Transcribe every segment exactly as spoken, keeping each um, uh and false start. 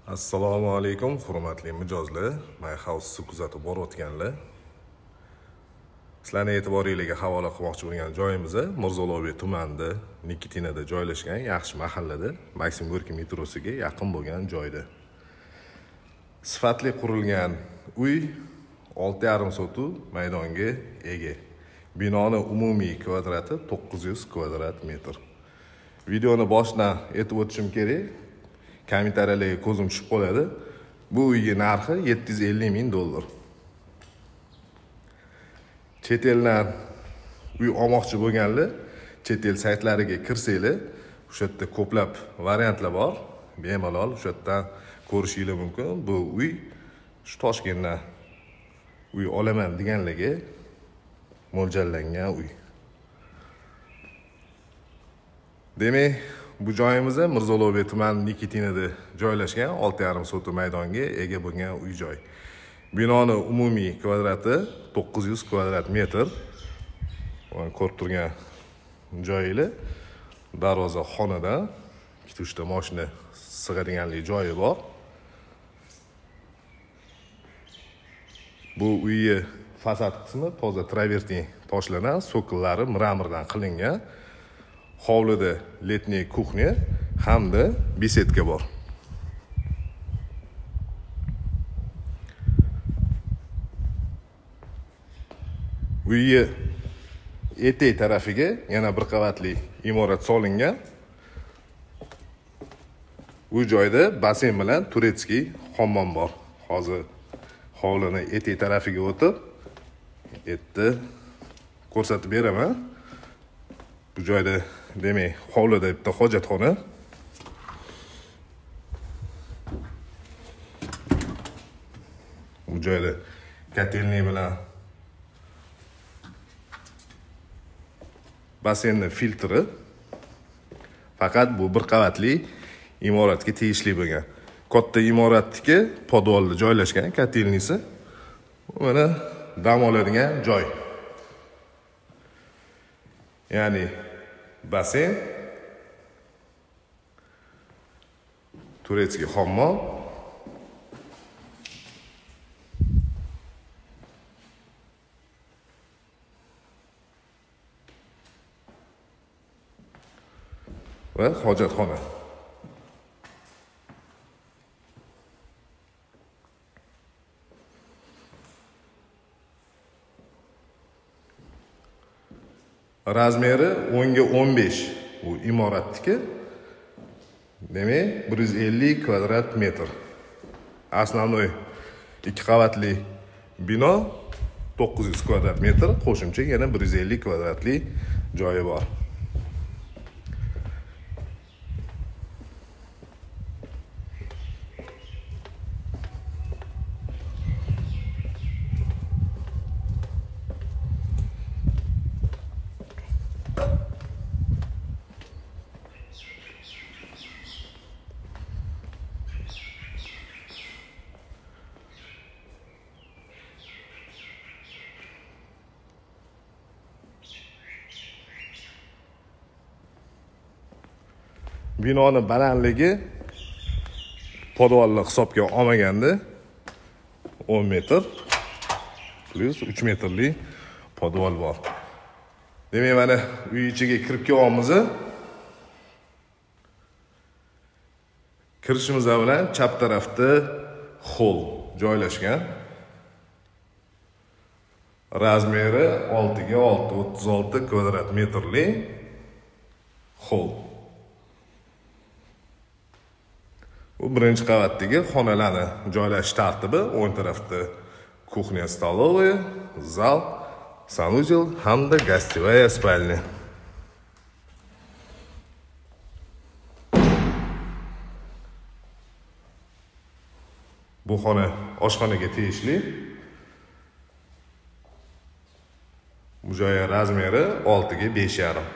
Assalomu alaykum, hurmatli mijozlar. My House kuzatib borayotganlar. Sizlarning e'tiboringizga havola qilmoqchi bo'lgan joyimiz Mirzo Ulug'bek tumanida, Nikitinada joylashgan yaxshi mahallada, Maksim Gorkiy metrosiga yaqin bo'lgan joyda. Sifatli qurilgan uy olti yarim sotu maydonga ega. Binoning umumiy kvadrati to'qqiz yuz kvadrat metr. Videoni boshdan aytib o'tishim kerak. Kommentariylarga ko'zim tushib qoladi. Bu uyga narxi yetti yuz ellik ming dollar. Chet eldan uy olmoqchi bo'lganlar, chet el saytlariga kirsanglar, o'sha yerda ko'plab variantlar bor. Bemalol o'sha yerdan ko'rishingiz mumkin. Bu uy shu Toshkentdan uy olaman deganlarga mo'ljallangan uy. Demak, bu joyimiz Mirzo Ulug'bek tumani Nikitinada joylashgan olti yarim sotu maydonga ega bo'lgan uy joy. Binoning umumiy kvadrati to'qqiz yuz kvadrat metr. Mana ko'rib turgan joyinglar darvoza xonadan ikkita uchta mashina sig'adiganlik joyi bor. Bu uyning fasad qismi toza travertin toshlangan, so'killari mramordan qilingan. Hovlida letniy kuxnya hamda besedka bor. Uyning etek tarafiga yana bir qavatli imorat solingan. Bu joyda basen bilan turetskiy hammom bor. Hozir hovlining etek tarafiga o'tib, etti ko'rsatib beraman. Bu joyda demak, hovlida bitta hojatxona. Bu joyda kotelniy bilan basenning filtri. Faqat bu bir qavatli imoratga tegishli bo'lgan. Katta imoratdagi podvalda joylashgan kotelniysi. Mana dam oladigan joy. Ya'ni basen, turetskiy hammom, va hojatxona. Razmeri o'n ga o'n besh bu imoratniki. Demak, bir yuz ellik kvadrat metr. Asosiy ikki qavatli bino to'qqiz yuz kvadrat metr, qo'shimcha yana bir yuz ellik kvadratli joyi bor. Binoning balandligi podvalni hisobga olmaganda o'n metr plus uch metrli podval bor. Demak, mana uy ichiga kirib kelyapmiz. Kirishimiz bilan chap tarafda hol joylashgan. Razmeri olti ga olti o'ttiz olti kvadrat metrli hol. Bu birinchi qavatdagi xonalarni joylashish tartibi. O'ng tarafda kuxnya, stolovoya, zal, sanuzel hamda gostevaya spalnya. Bu xona oshxonaga tegishli. Bu joy razmeri olti ga besh yarim.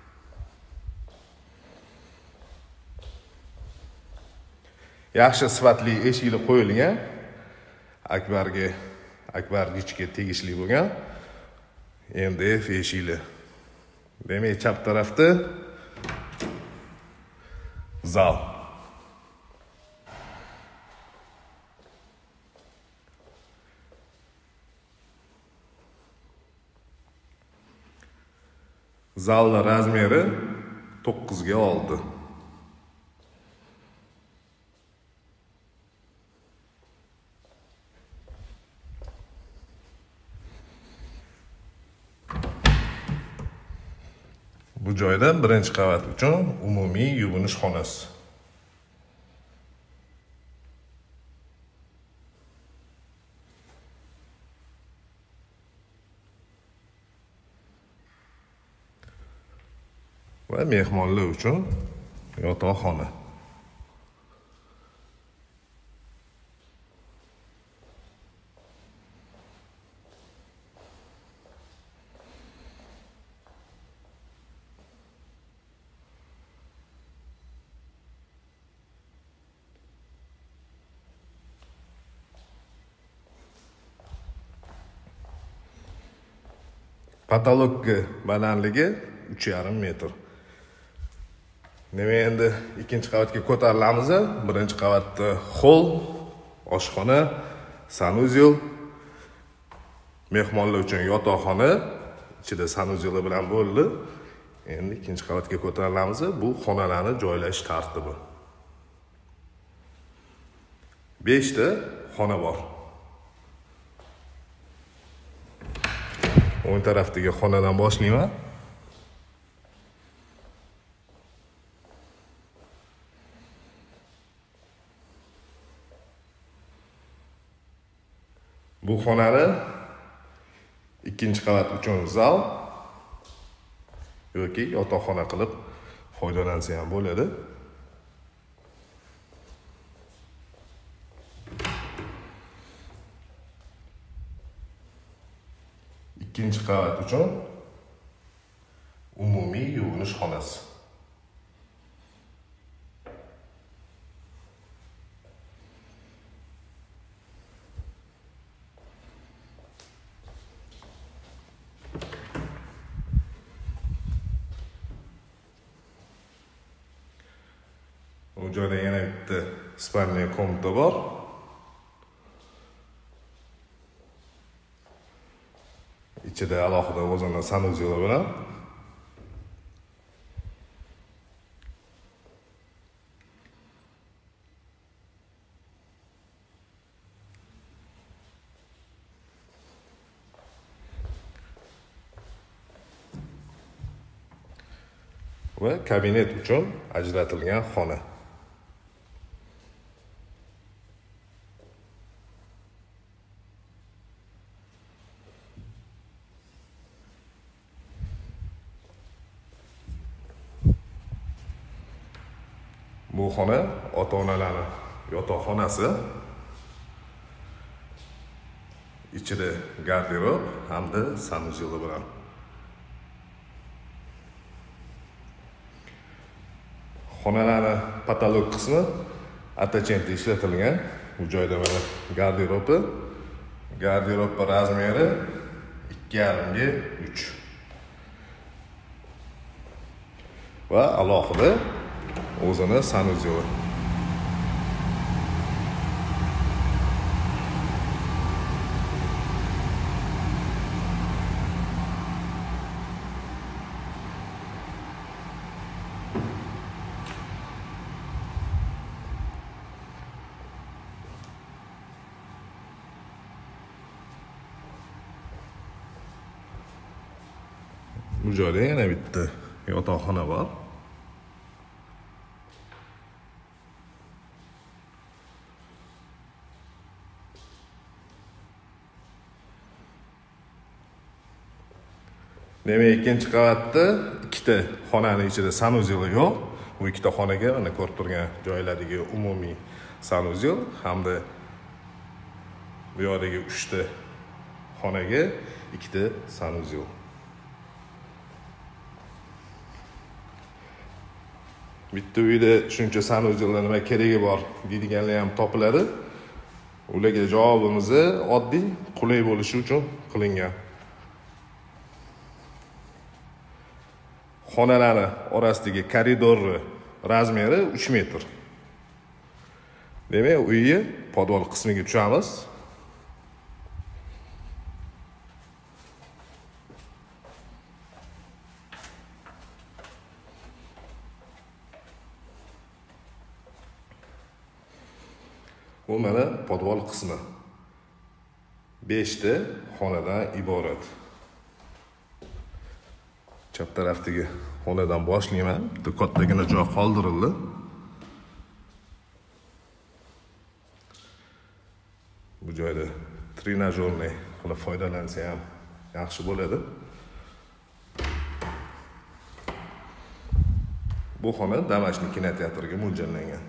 Yaxshi sifatli eshiklar qo'yilgan. Akbarga, akbargichga tegishli bo'lgan. Endi F eshiklar. Demak, chap tarafda zal. Zalning razmeri to'qqiz ga olti. Bu joyda birinchi qavat uchun umumiy yuvinish xonasi. Va mehmonlar uchun yotoqxona. Patologga balandligi uch yarim metr. Nima endi ikkinchi qavatga ko'tarilamiz. Birinchi qavatda hol, oshxona, sanuzel, mehmonlar uchun yotoqxona, ichida sanuzel bilan bo'ldi. Endi ikkinchi qavatga ko'tarilamiz. Bu xonalarni joylash tartibi. besh ta xona bor. O'ng tarafdagi xonadan boshlayman. Bu xonani ikkinchi qavat uchun zal yoki yotoqxona qilib foydalansa ham bo'ladi. Ikkinchi qavat uchun umumiy yuvinish xonasi. Bu joyda yana bitta spalniya komnata bor. İçida alohida o'zini sanuzel bilan. Va kabinet uchun ajratilgan xona. Bu xona ota-onalarning yotoqxonasi. Ichida garderob hamda sanuzel bilan. Xonalarning patolog qismi attachment ishlatilgan. Bu joyda mana garderobi. Garderob razmeri ikki yarim ga uch. Va alohida o'zini sanuzel. Bu joyda yana bitta yotoqxona bor. Demak, ikkinchi qavatda ikkita xonaning ichida sanuzel yo'q. Bu ikkita xonaga mana ko'rib turgan joylardagi umumiy sanuzel hamda bu yoqdagi uchta xonaga ikkita sanuzel. Bitta uyda shuncha sanuzellar nima keragi bor deydiganlar ham topiladi. Ularga javobimiz oddiy, qulay bo'lishi uchun qilingan. Xonalar orasidagi koridor razmeri uch metr. Demak, uyni podval qismiga tushamiz. Bu mana podval qismi. besh ta xonadan iborat. Chap tarafdagi xonadan boshlayman. Bitta kattagina joy qoldirildi. Bu joyda trenajyorni qilib foydalansa ham yaxshi bo'ladi. Bu xona Damashqning kinoteatriga mo'ljallangan.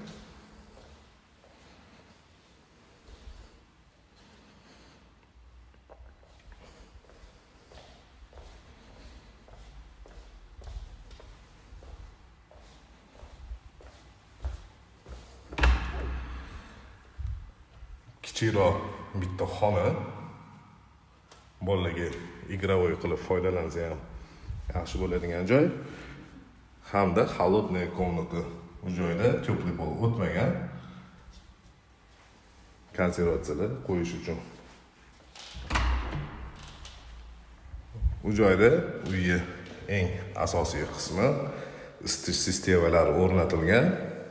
Kichikroq bitta xona, bolalarga igrovoy qilib foydalansa ham yaxshi bo'ladigan joy. Hamda холодная комната. Bu joyda teplый pol o'tmagan konservatsiyalar qo'yish uchun. Bu joyda uyga eng asosiy qismi isitish sistemalari o'rnatilgan.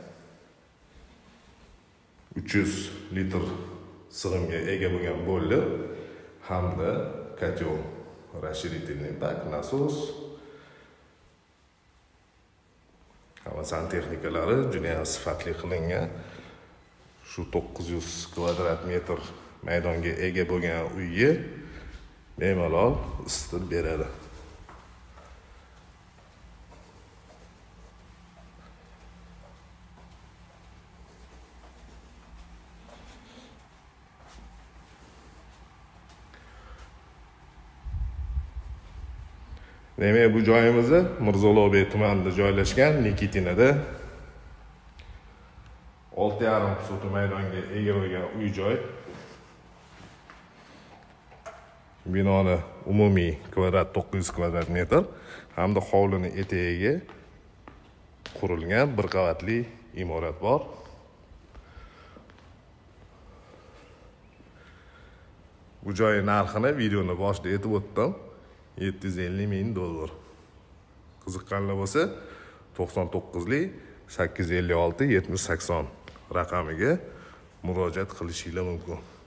uch yuz litr sig'imga ega bo'lgan boiler hamda котел, расширительный бак, nasos. Hava santexnikalari juda ham sifatli qilingan. Shu to'qqiz yuz kvadrat metr maydonga ega bo'lgan uyga bemalol isitib beradi. Demak, bu joyimiz Mirzolobey tumanida joylashgan Nikitinada olti yarim sot maydonga ega bo'lgan uy-joy. Binoni umumiy kvadrat to'qqiz yuz kvadrat metr hamda hovlini etagiga qurilgan bir qavatli imorat bor. Bu joy narxini videoni boshida aytib o'tdim. yetti yuz ellik ming dollar. Qiziqqanlar bo'lsa to'qson to'qqizlik sakkiz yuz ellik olti yetmish sakson raqamiga murojaat qilishingiz mumkin.